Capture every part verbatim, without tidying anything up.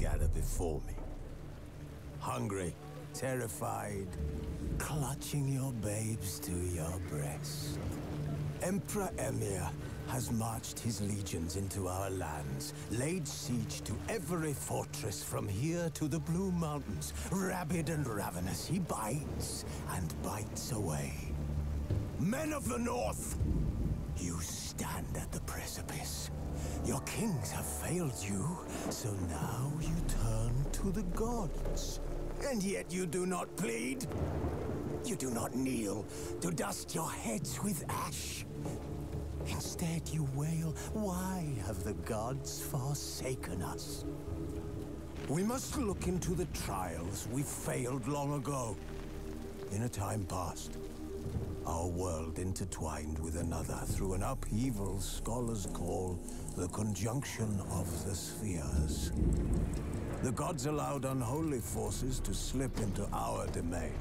gather before me. Hungry, terrified, clutching your babes to your breast. Emperor Emhyr has marched his legions into our lands, laid siege to every fortress from here to the Blue Mountains. Rabid and ravenous, he bites and bites away. Men of the North, you stand at the precipice. Your kings have failed you, so now you turn to the gods. And yet you do not plead. You do not kneel to dust your heads with ash. Instead you wail, why have the gods forsaken us? We must look into the trials we failed long ago. In a time past, our world intertwined with another through an upheaval scholars call the conjunction of the spheres. The gods allowed unholy forces to slip into our domain.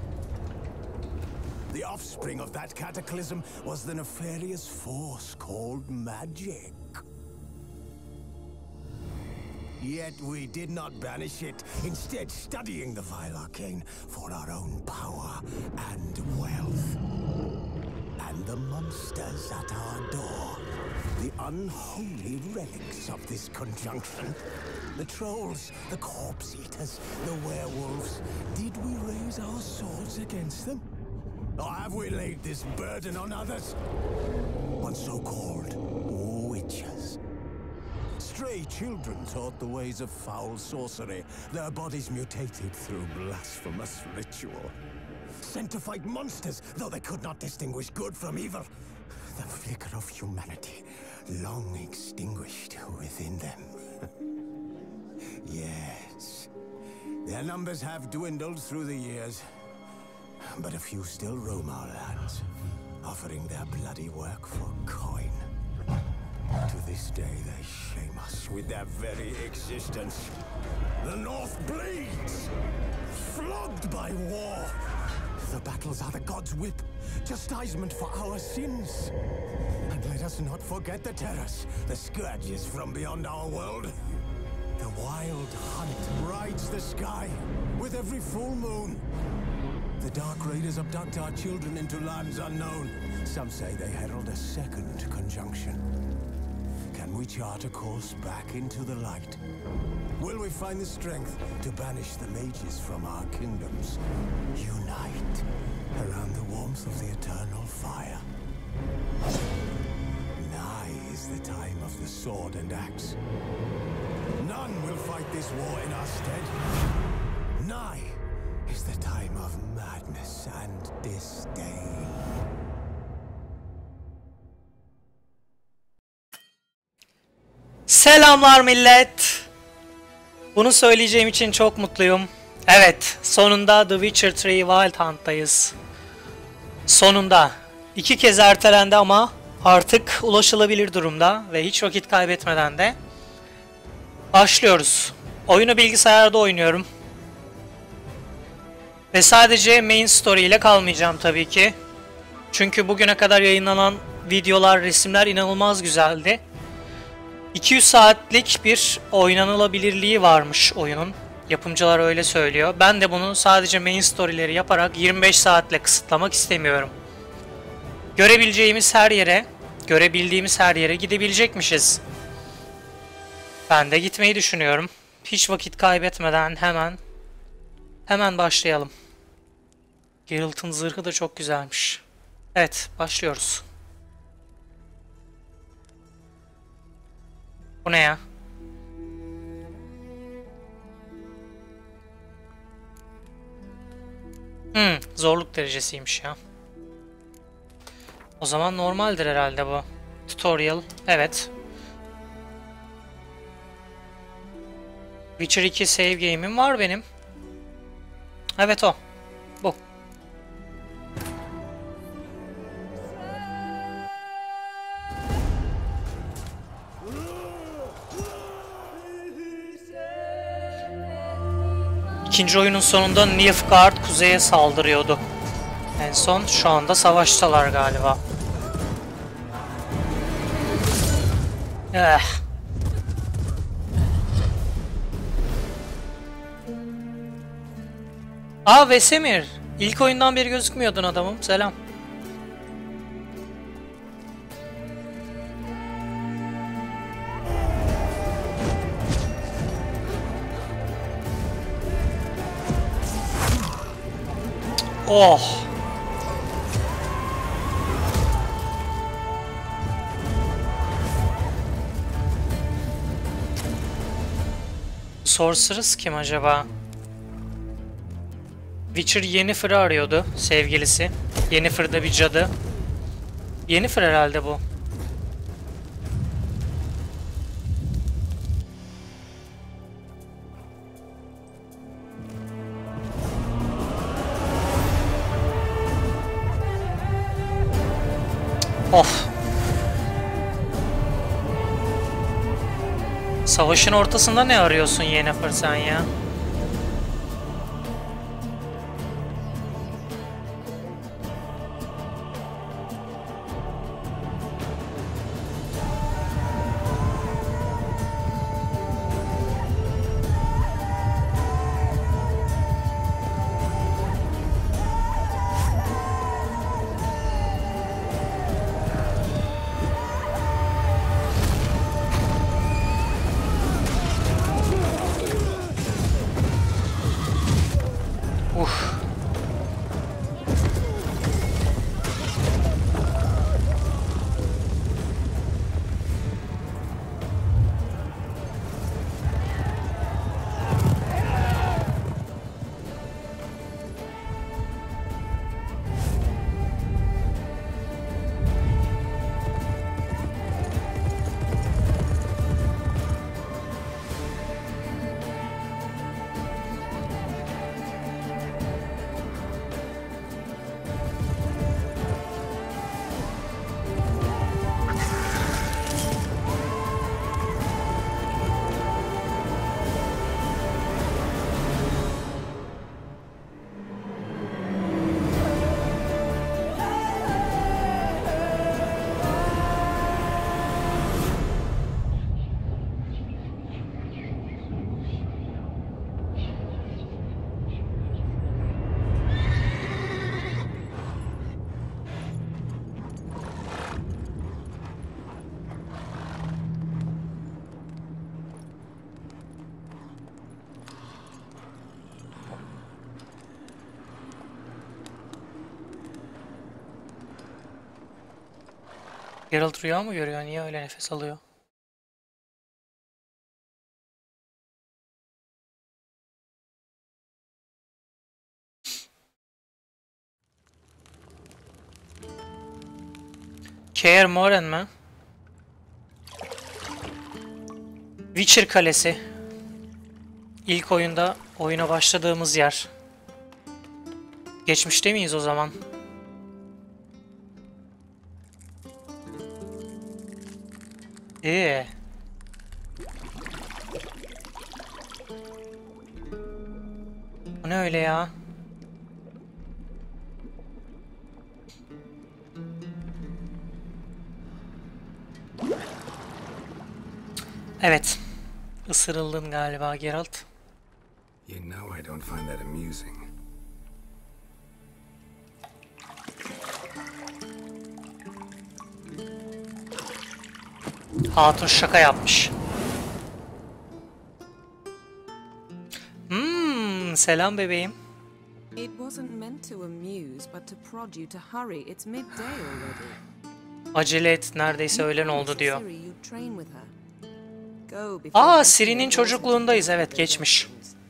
The offspring of that cataclysm was the nefarious force called magic. Yet we did not banish it, instead studying the vile arcane for our own power and wealth. And the monsters at our door, the unholy relics of this conjunction. The trolls, the corpse eaters, the werewolves. Did we raise our swords against them? Or have we laid this burden on others? On so-called witches. Stray children taught the ways of foul sorcery, their bodies mutated through blasphemous ritual. Sent to fight monsters, though they could not distinguish good from evil. The flicker of humanity, long extinguished within them. Yes, their numbers have dwindled through the years, but a few still roam our lands, offering their bloody work for coin. To this day, they shame us with their very existence. The North bleeds, flogged by war. The battles are the gods' whip, chastisement for our sins. And let us not forget the terrors, the scourges from beyond our world. The wild hunt rides the sky with every full moon. The Dark Raiders abduct our children into lands unknown. Some say they herald a second conjunction. Can we chart a course back into the light? Will we find the strength to banish the mages from our kingdoms? Unite around the warmth of the eternal fire. Nigh is the time of the sword and axe. None will fight this war in our stead. Nigh is the time of madness and disdain. Selamlar millet. Bunu söyleyeceğim için çok mutluyum. Evet, sonunda The Witcher üç Wild Hunt'tayız. Sonunda. İki kez ertelendi ama artık ulaşılabilir durumda ve hiç vakit kaybetmeden de başlıyoruz. Oyunu bilgisayarda oynuyorum. Ve sadece main story ile kalmayacağım tabii ki. Çünkü bugüne kadar yayınlanan videolar, resimler inanılmaz güzeldi. iki yüz saatlik bir oynanılabilirliği varmış oyunun. Yapımcılar öyle söylüyor. Ben de bunu sadece main story'leri yaparak yirmi beş saatle kısıtlamak istemiyorum. Görebileceğimiz her yere, görebildiğimiz her yere gidebilecekmişiz. Ben de gitmeyi düşünüyorum. Hiç vakit kaybetmeden hemen hemen başlayalım. Geralt'ın zırhı da çok güzelmiş. Evet, başlıyoruz. Bu ne ya? Hmm, zorluk derecesiymiş ya. O zaman normaldir herhalde bu. Tutorial, evet. Witcher iki save game'im var benim. Evet o. Bu. İkinci oyunun sonunda Nilfgaard kuzeye saldırıyordu. En son şu anda savaştalar galiba. Eh. Aa Vesemir. İlk oyundan beri gözükmüyordun adamım. Selam. Oh. Sorceress kim acaba? Witcher Yennefer'ı arıyordu sevgilisi. Yennefer da bir cadı. Yennefer herhalde bu. Of. Savaşın ortasında ne arıyorsun Yennefer sen ya? Uf. Geralt rüya mı görüyor? Niye öyle nefes alıyor? Kaer Morhen mi? Witcher Kalesi. İlk oyunda oyuna başladığımız yer. Geçmişte miyiz o zaman? Ee. Bu ne öyle ya? Evet. Isırıldın galiba Geralt. You know I don't find that amusing. Hatun şaka yapmış. Hmm, selam bebeğim. It wasn't meant to amuse, but to prod you to hurry. It's midday already. Acele et, neredeyse öğlen oldu diyor. Ciri, you train with her. Go before Aa, Vesper Ciri'nin goes çocukluğundayız, into evet, geçmiş.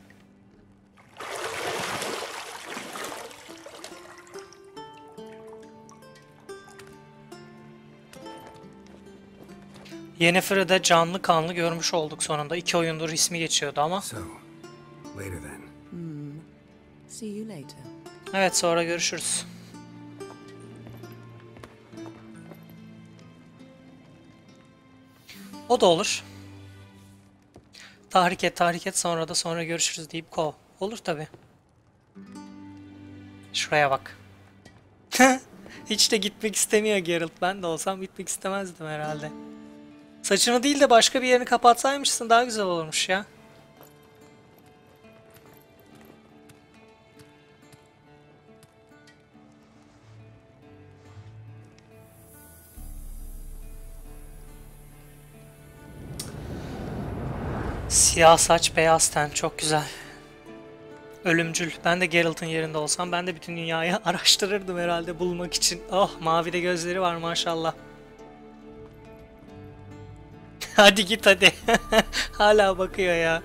Yennefer'ı da canlı kanlı görmüş olduk sonunda. İki oyundur ismi geçiyordu ama. So, later then. See you later. Evet, sonra görüşürüz. O da olur. Tahrik et, tahrik et, sonra da sonra görüşürüz deyip kov. Olur tabi. Şuraya bak. Hiç de gitmek istemiyor Geralt. Ben de olsam gitmek istemezdim herhalde. Saçını değil de başka bir yerini kapatsaymışsın daha güzel olurmuş ya. Siyah saç, beyaz ten. Çok güzel. Ölümcül. Ben de Geralt'ın yerinde olsam ben de bütün dünyayı araştırırdım herhalde bulmak için. Oh, mavi de gözleri var maşallah. Hadi git hadi. Hala bakıyor ya.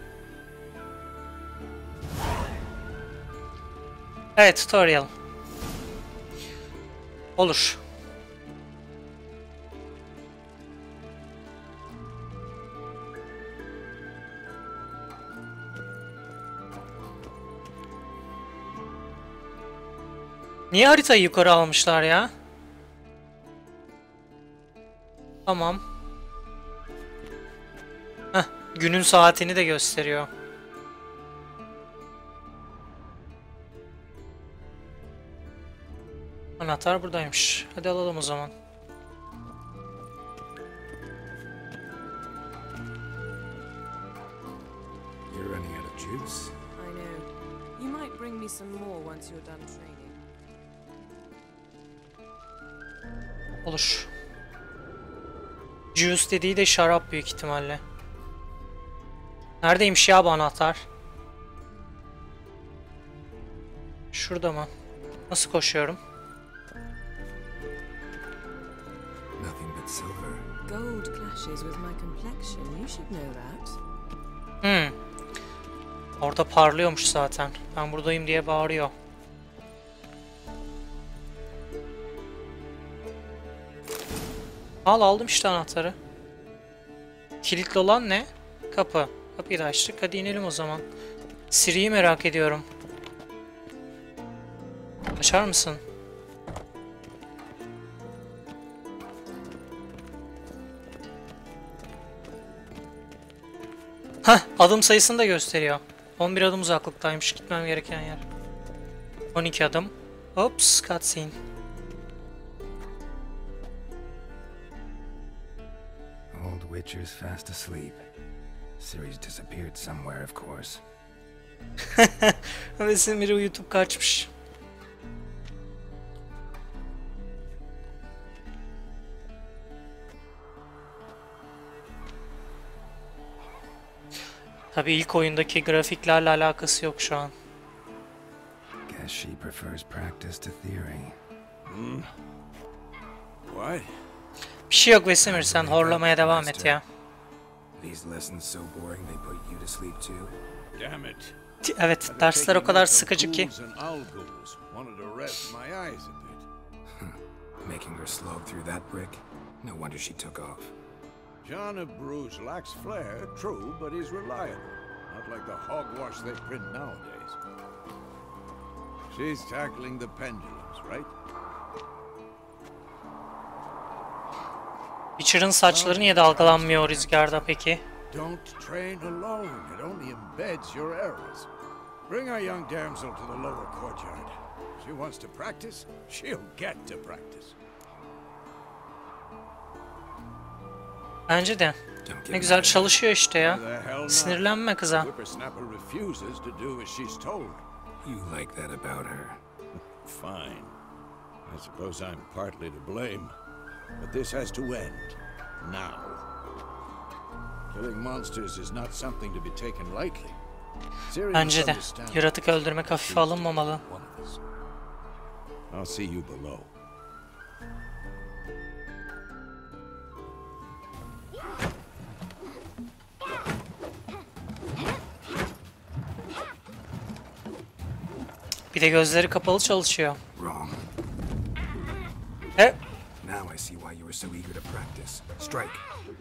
Evet, tutorial. Olur. Niye haritayı yukarı almışlar ya? Tamam. Heh, günün saatini de gösteriyor. Anahtar buradaymış. Hadi alalım o zaman. You're running out of juice. I know. You might bring me some more once you're done training. Olur. Juice dediği de şarap büyük ihtimalle. Neredeymiş ya bu anahtar? Şurada mı? Nasıl koşuyorum? Nothing but silver. Gold clashes with my complexion. You should know that. Hmm. Orada parlıyormuş zaten. Ben buradayım diye bağırıyor. Al, aldım işte anahtarı. Kilitli olan ne? Kapı. Kapıyı da açtık. Hadi inelim o zaman. Siri'yi merak ediyorum. Açar mısın? Hah, adım sayısını da gösteriyor. on bir adım uzaklıktaymış gitmem gereken yer. on iki adım. Ops, cutscene. Old Witcher's fast asleep. Ciri's disappeared somewhere, of course. Ve Simiri uyutup kaçmış. Tabii ilk oyundaki grafiklerle alakası yok şu an. Guess she prefers practice to theory. What? Bir şey yok Vesemir, sen horlamaya devam et ya. These lessons so boring they put you to sleep too. Damn it. Evet, dersler o kadar sıkıcı ki. Making her slog through that brick? No wonder she took off. John of Bruges lacks flair, true, but he's reliable. Not like the hogwash they print nowadays. She's tackling the pendulums, right? Witcher'ın saçları niye dalgalanmıyor rüzgarda peki? Don't train alone. It only embeds your errors. Bring our young damsel to the lower courtyard. She wants to practice, she'll get to practice. Bence de. Ne güzel çalışıyor işte ya. Sinirlenme kıza. Whippersnapper refuses to do as she's told. You like that about her? Fine. I suppose I'm partly to blame. But this has to end. Now. Killing monsters is not something to be taken lightly. Bence de. Yaratık öldürmek hafife alınmamalı. I'll see you below. Bir de gözleri kapalı çalışıyor. Wrong. He? Now I see why you were so eager to practice. Strike.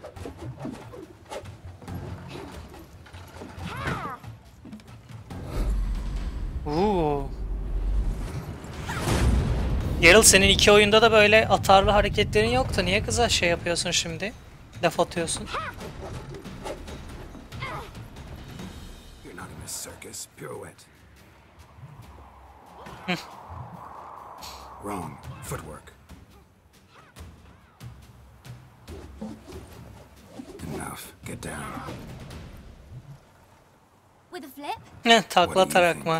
Uuu. Geralt, senin iki oyunda da böyle atarlı hareketlerin yoktu. Niye kıza şey yapıyorsun şimdi? Laf atıyorsun. You're not in a circus. Pirouette. Wrong. Footwork. Enough. Get down. With a flip? Ne takla atarak mı?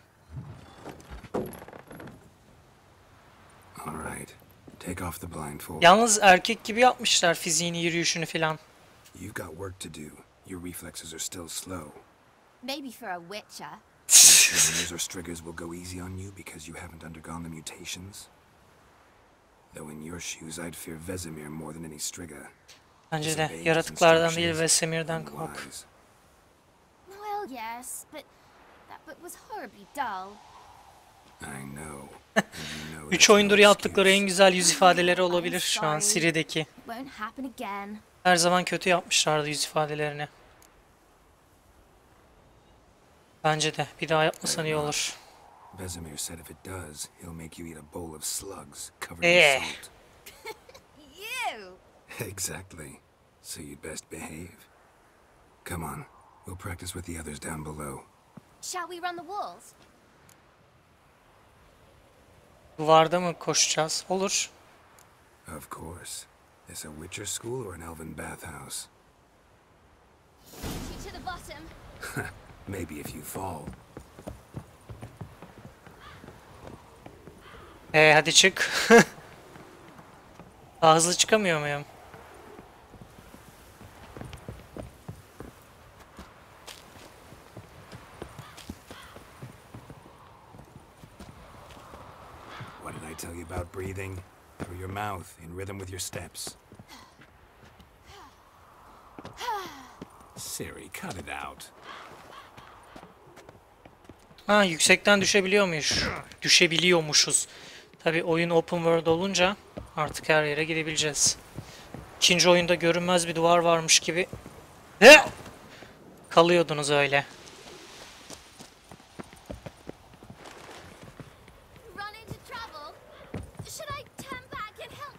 All right. Take off the blindfold. Yalnız erkek gibi yapmışlar fiziğini, yürüyüşünü filan. You've got work to do. your reflexes are still slow. Maybe for a witcher. Vesemir or Striggers will go easy on you because you haven't undergone the mutations. Though in your shoes, I'd fear Vesemir more than any Strigger. Bence de yaratıklardan değil Vesemir'den kork. Well, yes, but that book was horribly dull. I know. Üç oyundur yaptıkları en güzel yüz ifadeleri olabilir şu an Ciri'deki. Won't happen again. Her zaman kötü yapmışlardı yüz ifadelerini. Bence de bir daha yapmasan iyi olur. Vesemir said if it does, he'll make you eat a bowl of slugs covered Eh. in salt. You! Exactly. So you'd best behave. Come on, we'll practice with the others down below. Shall we run the walls? Duvarda mı koşacağız? Olur. Of course. Is a Witcher school or an elven bathhouse? You to the bottom. Maybe if you fall. Ee, hadi çık. Daha hızlı çıkamıyor muyum? What did I tell you about breathing? Through your mouth, in rhythm with your steps. Siri, cut it out. Ha, yüksekten düşebiliyor muyuz? Düşebiliyormuşuz. Tabii oyun open world olunca artık her yere gidebileceğiz. İkinci oyunda görünmez bir duvar varmış gibi He! kalıyordunuz öyle. Run into trouble? Should I turn back and help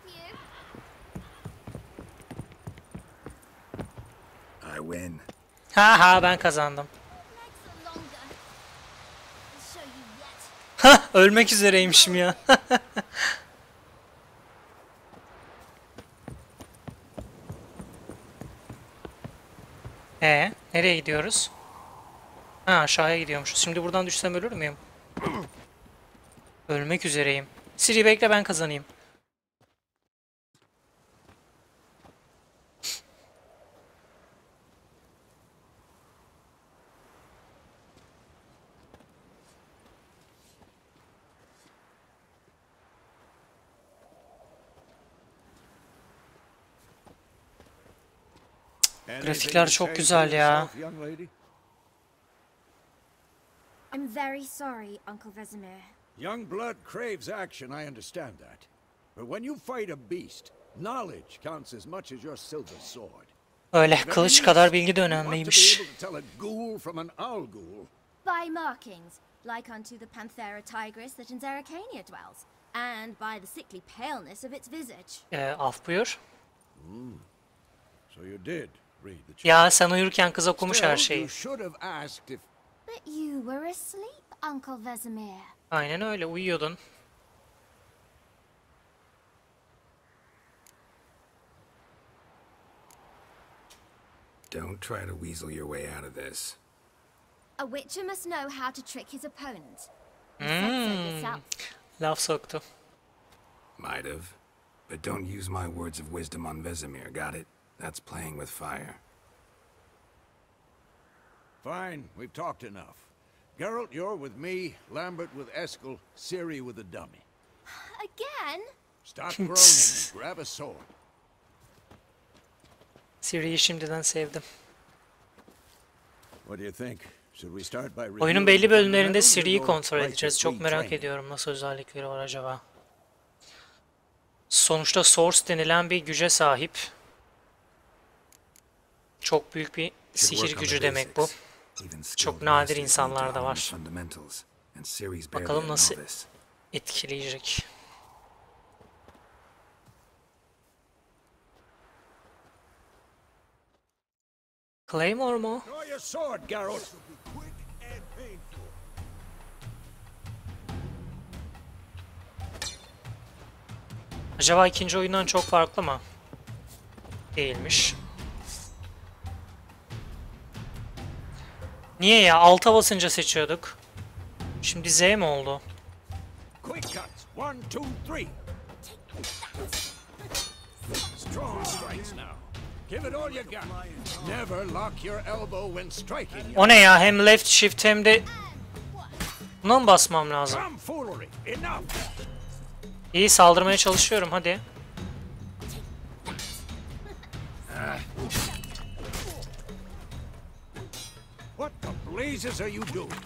you? I win. Ha ha, ben kazandım. Legs are longer. I'll show you yet. Ha, ölmek üzereymişim ya. Ee, nereye gidiyoruz? Ha, aşağıya gidiyormuşuz. Şimdi buradan düşsem ölür müyüm? Ölmek üzereyim. Siri bekle, ben kazanayım. Grafikler çok güzel ya. I'm very sorry, Uncle Vesemir. Young blood craves action, I understand that. But when you fight a beast, knowledge counts as much as your silver sword. Öyle, kılıç kadar bilgi de You want to be önemliymiş. able to tell a ghoul from an owl ghoul. By markings, like unto the Panthera tigris that in Zerrikania dwells, and by the sickly paleness of its visage. Ee, af buyur. So you did read the chart. Ya sen uyurken kız okumuş her Still, şeyi. you should have asked if But you were asleep, Uncle Vesemir. Aynen öyle, uyuyordun. Don't try to weasel your way out of this. A witcher must know how to trick his opponent. You said so yourself. Laf soktu. Might have. But don't use my words of wisdom on Vesemir, got it? That's playing with fire. Fine, we've talked enough. Geralt, you're with me, Lambert with Eskel, Ciri with the dummy. Again? Stop groaning and grab a sword. Ciri'yi şimdiden sevdim. What do you think? Should we start by Oyunun belli bölümlerinde reviewing Ciri'yi or kontrol right to edeceğiz. Çok free merak training? ediyorum nasıl özellikleri var acaba. Sonuçta Source denilen bir güce sahip. Çok büyük bir sihir gücü demek bu. Çok nadir insanlarda var. Bakalım nasıl etkileyecek. Claymore mu? Draw your sword, Geralt. Acaba ikinci oyundan çok farklı mı? Değilmiş. Niye ya? Alta basınca seçiyorduk. Şimdi Z mi oldu? Quick cuts. One, two, three. Strong strikes now. Give it all you got. Never lock your elbow when striking. O ne ya? Hem left shift hem de buna mı basmam lazım? Tomfoolery. Enough. İyi, saldırmaya çalışıyorum, hadi. What the blazes are you doing?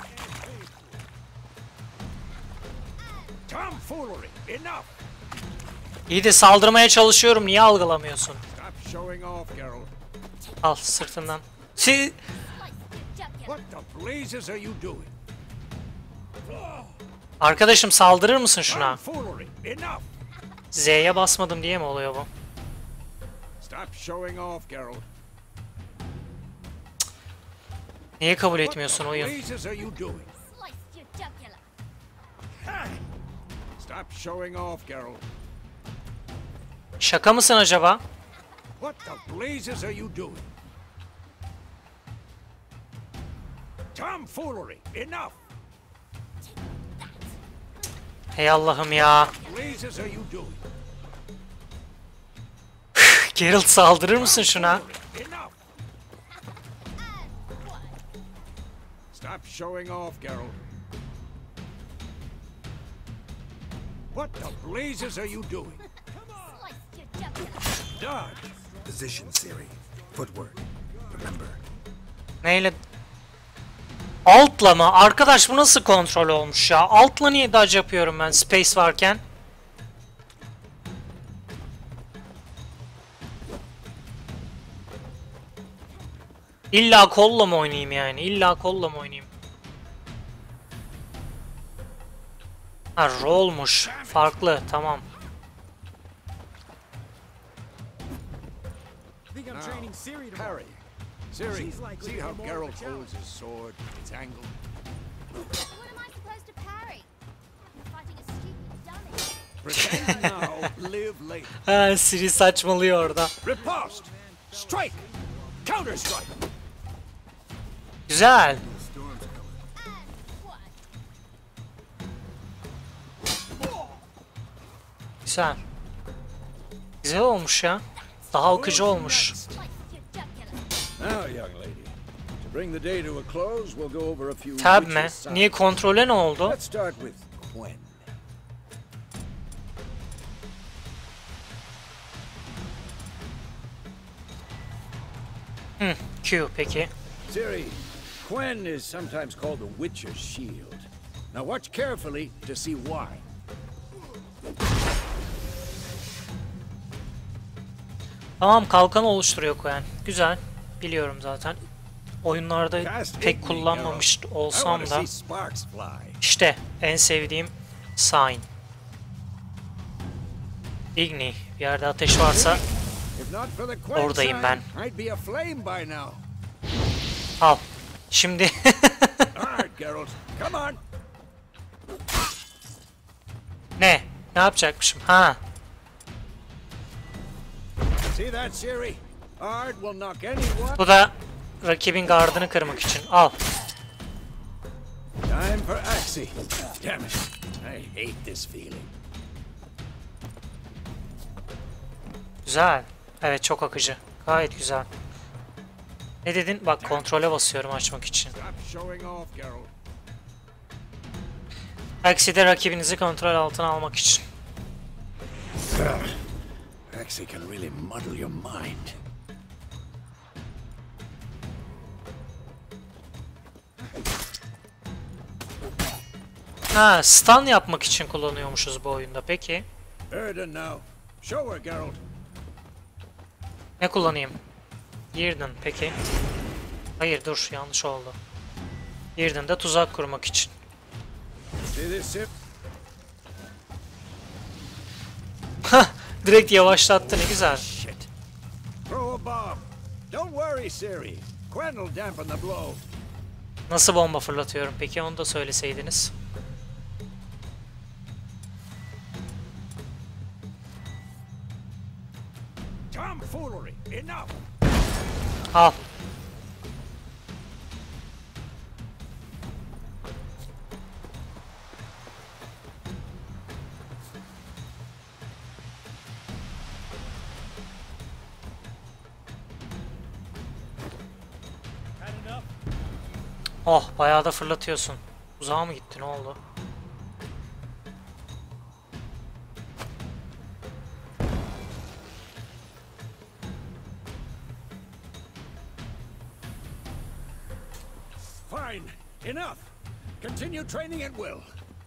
Tomfoolery. Enough. İyi de saldırmaya çalışıyorum, niye algılamıyorsun? Stop showing off, Geralt. Al sırtından. Si What the blazes are you doing? Arkadaşım, saldırır mısın şuna? Tomfoolery. Enough. Z'ye basmadım diye mi oluyor bu? Stop showing off, Geralt. Niye kabul What etmiyorsun the oyun? blazes are you doing? Stop showing off, Geralt. Şaka mısın acaba? What the blazes are you doing? Tomfoolery. Enough. Hey Allah'ım ya. Blazes are you doing? Geralt, saldırır mısın şuna? Enough. Stop showing off, Geralt. What the blazes are you doing? Dodge. Position, Ciri. Footwork. Remember. Neyle? Altla mı? Arkadaş, bu nasıl kontrol olmuş ya? Altla niye dodge yapıyorum ben space varken? İlla kolla mı oynayayım yani? İlla kolla mı oynayayım? Ha, rollmuş. Farklı, tamam. Harry. Ciri, see how Geralt holds his sword? It's angled. What am I supposed to parry? I'm fighting a stupid dummy. Pretend now, live later. Ha, Ciri saçmalıyor orada. Riposte. Strike. Counter strike. Güzel. Güzel. Güzel olmuş ya. Daha akıcı olmuş. Now, young lady, to bring the day to a close, we'll go over a few. Tab mi? witches' signs. Niye, kontrole ne oldu? Let's start with Gwen. Hı, Q peki. Ciri, Gwen is sometimes called the Witcher's Shield. Now watch carefully to see why. Tamam, kalkan oluşturuyor Gwen. Güzel. Biliyorum zaten. Oyunlarda Cast pek Igni, kullanmamış Geralt. I olsam want to da see sparks fly. işte en sevdiğim sign. Igni. Bir yerde ateş varsa If not for the Gwen Oradayım sign, ben. I'd be aflame by now. al. Şimdi All right, Geralt, come on. ne? Ne yapacakmışım? Ha. See that, Ciri? Ard will knock anyone. Bu da rakibin gardını kırmak için. Al. Time for Axie. Damn it. I hate this feeling. Güzel. Evet, çok akıcı. Gayet güzel. Ne dedin? Bak, kontrole basıyorum açmak için. Stop showing off, Geralt. Akside rakibinizi kontrol altına almak için. Axie can really muddle your mind. Ha, stun yapmak için kullanıyormuşuz bu oyunda. Peki. Erden now. Show her, Geralt. Ne kullanayım? Girden. Peki. Hayır, dur, yanlış oldu. Girden de tuzak kurmak için. See this sip? Hah, direkt yavaşlattı, ne güzel. Shit. Throw a bomb. Don't worry, Ciri. Gwen will dampen the blow. Nasıl bomba fırlatıyorum peki, onu da söyleseydiniz. Tomfoolery. Enough. Al. Oh, bayağı da fırlatıyorsun. Uzağa mı gitti, ne oldu? Fine. Enough. Continue training at will.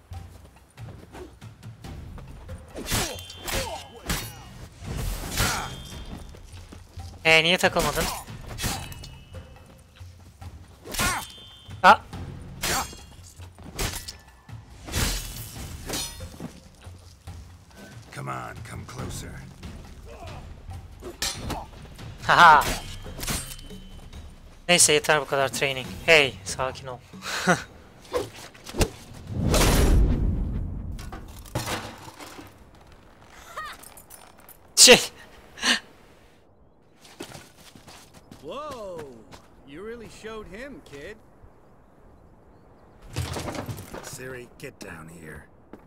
Ee, niye takılmadın? Ha? Come on, come closer. Haha. Neyse, yeter bu kadar training. Hey, sakin ol. Şey. Whoa! You really showed him, kid. Ciri, get down here.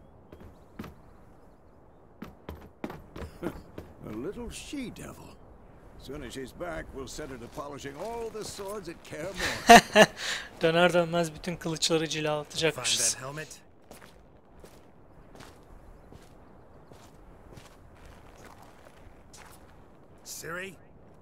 A little she-devil. Soon as she's back, we'll set her to polishing all the swords at Kaer Morhen. Döner dönmez bütün kılıçları Find cilalatacakmışız. that helmet? Ciri?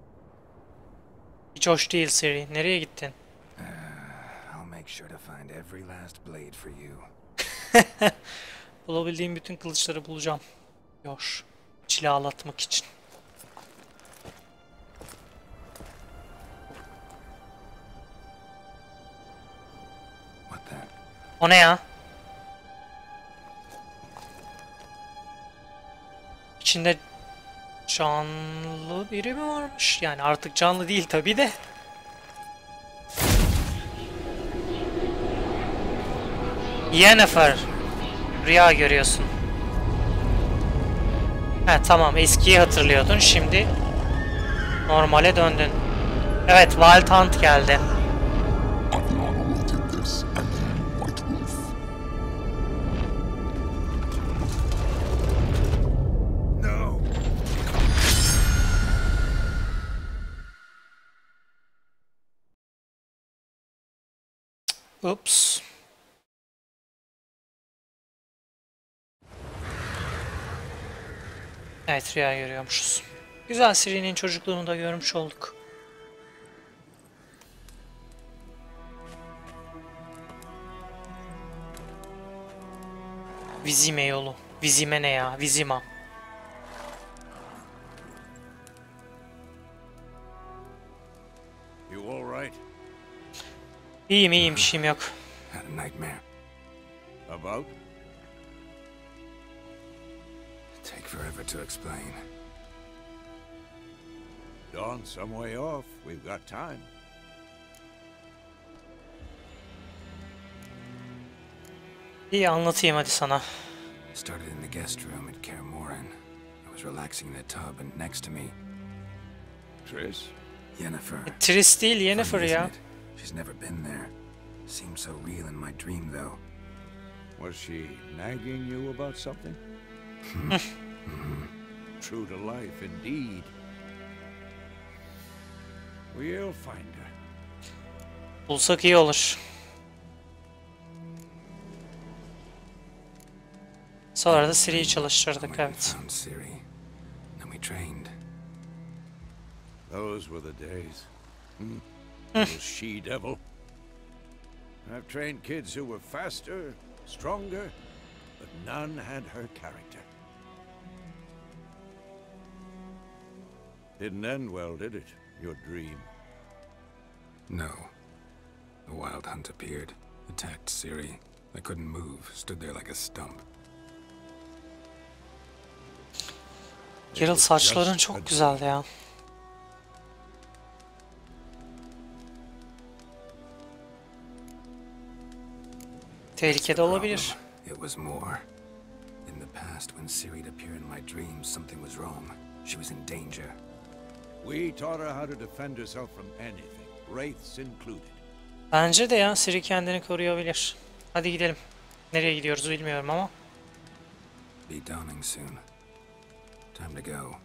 Hiç hoş değil Ciri. Nereye gittin? I'll make sure to find every last blade for you. Bulabildiğim bütün kılıçları bulacağım. Yor. Cilalatmak için. What the? O ne ya? İçinde canlı biri mi varmış? Yani artık canlı değil tabii de. Yennefer. Rüya görüyorsun. He tamam, eskiyi hatırlıyordun, şimdi normale döndün. Evet, Wild Hunt geldi. Adriana will take this and then White Wolf. No! Ups. Evet, rüya görüyormuşuz. Güzel, Ciri'nin çocukluğunu da görmüş olduk. Vizime yolu. Vizime ne ya? Vizima. You all right? İyiyim iyiyim, bir şeyim yok. Had a nightmare. About? Take forever to explain. Dawn's some way off. We've got time. İyi, anlatayım hadi sana. Started in the guest room at Kaer Morhen. I was relaxing in the tub, and next to me, Triss? Yennefer. Triss değil, Yennefer Funny, ya. isn't it? She's never been there. Seemed so real in my dream, though. Was she nagging you about something? True to life, indeed. We'll find her. Bulsak iyi olur. Sonra da Ciri'yi çalıştırdık, When we evet. found Ciri, then we trained. Those were the days. Hmm. Little she-devil. I've trained kids who were faster, stronger, but none had her character. Didn't end well, did it? Your dream? No. The Wild Hunt appeared, attacked Ciri. I couldn't move, stood there like a stump. Geralt, saçların çok güzeldi ya. Tehlikede olabilir. It was more. In the past, when Ciri'd appear in my dreams, something was wrong. She was in danger. We taught her how to defend herself from anything, wraiths included. Bence de ya, Ciri kendini koruyabilir. Hadi gidelim. Nereye gidiyoruz bilmiyorum ama. Be dawning soon. Time to go.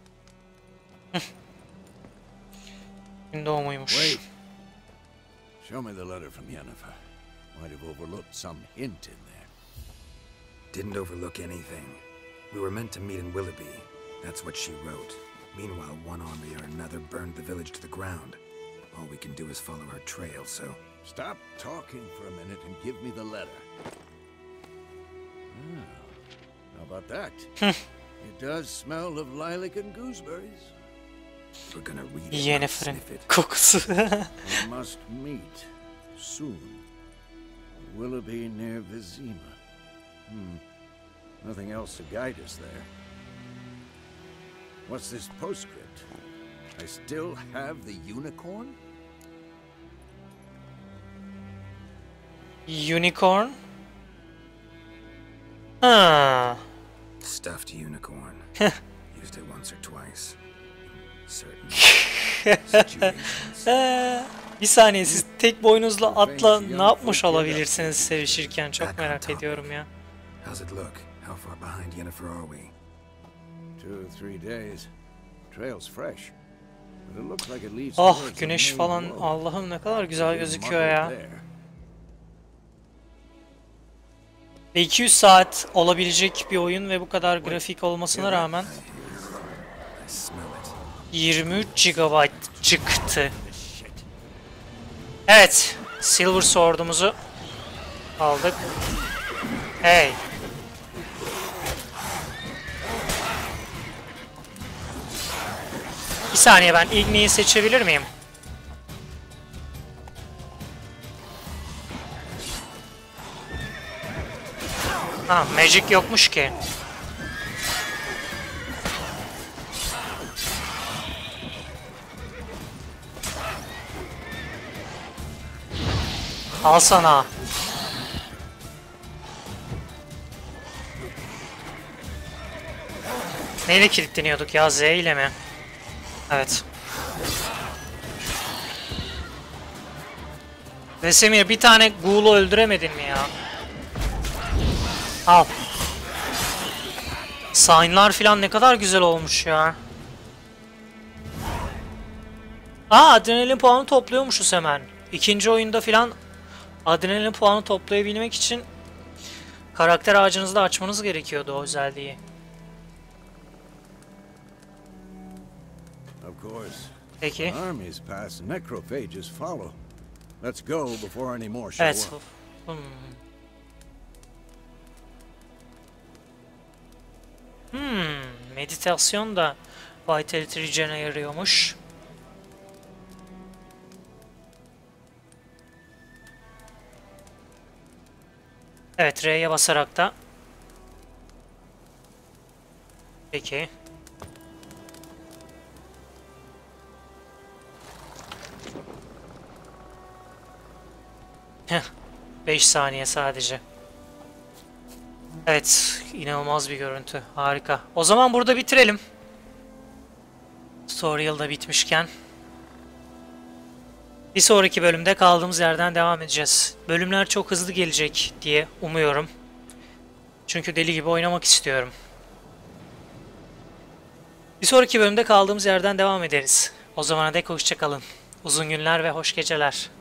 Gün doğumuymuş. Wait. Show me the letter from Yennefer. Might have overlooked some hint in there. Didn't overlook anything. We were meant to meet in Willoughby. That's what she wrote. Meanwhile, one army or another burned the village to the ground. All we can do is follow her trail, so... Stop talking for a minute and give me the letter. Ah, how about that? It does smell of lilac and gooseberries. We're gonna read it, not Yennefer'in sniff it. kokusu. We must meet soon. Willoughby near Vizima. Hmm. Nothing else to guide us there. What's this postscript? I still have the unicorn? Unicorn? Ha. Stuffed unicorn. Used it once or twice. Certain situations. Bir saniye, siz tek boynuzlu atla ne yapmış olabilirsiniz sevişirken? Çok merak ediyorum ya. How's it look? How far behind Yennefer are we? Two, three days. Trail's fresh. But it looks like it leads Oh, towards the güneş main falan, road. Allah'ım ne kadar güzel Big gözüküyor muddle ya. there. Ve iki yüz saat olabilecek bir oyun ve bu kadar grafik olmasına rağmen I smell it. yirmi üç gigabayt çıktı. Evet, Silver Sword'umuzu aldık. Hey. Bir saniye, ben Igni'yi seçebilir miyim? Ha, Magic yokmuş ki. Al sana. Neyle kilitleniyorduk ya? Z ile mi? Evet. Vesemir, bir tane Ghoul'u öldüremedin mi ya? Al. Sign'lar filan ne kadar güzel olmuş ya. Aa, adrenalin puanı topluyormuşuz hemen. İkinci oyunda filan adrenalin puanı toplayabilmek için karakter ağacınızda açmanız gerekiyordu o özelliği. Of course. Peki. Armies pass, necrophages follow. Let's go before any more show Evet. up. Hmm. Hmm, meditasyon da Vitality Regen'e yarıyormuş. Evet, R'ye basarak da. Peki. Heh, beş saniye sadece. Evet, inanılmaz bir görüntü. Harika. O zaman burada bitirelim. Tutorial da bitmişken. Bir sonraki bölümde kaldığımız yerden devam edeceğiz. Bölümler çok hızlı gelecek diye umuyorum. Çünkü deli gibi oynamak istiyorum. Bir sonraki bölümde kaldığımız yerden devam ederiz. O zamana dek hoşça kalın. Uzun günler ve hoş geceler.